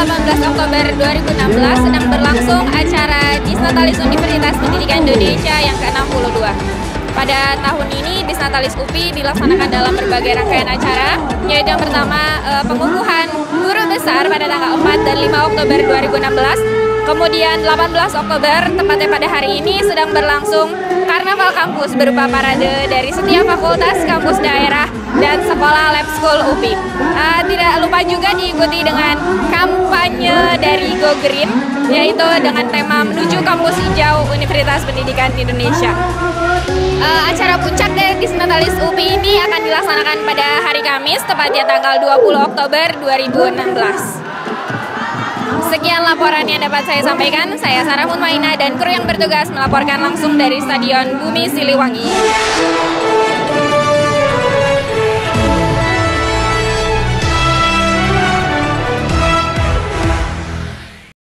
18 Oktober 2016 sedang berlangsung acara Disnatalis Universitas Pendidikan Indonesia yang ke-62. Pada tahun ini Disnatalis UPI dilaksanakan dalam berbagai rangkaian acara, yaitu yang pertama pengukuhan guru besar pada tanggal 4 dan 5 Oktober 2016. Kemudian 18 Oktober, tepatnya pada hari ini, sedang berlangsung Karnaval Kampus berupa parade dari setiap fakultas, kampus daerah, dan sekolah lab school UPI. Tidak lupa juga diikuti dengan kampanye dari Go Green, yaitu dengan tema menuju kampus hijau Universitas Pendidikan Indonesia. Acara puncak dari Disnatalis UPI ini akan dilaksanakan pada hari Kamis, tepatnya tanggal 20 Oktober 2016. Sekian laporan yang dapat saya sampaikan. Saya Sarah Mutmainah dan kru yang bertugas melaporkan langsung dari Stadion Bumi Siliwangi.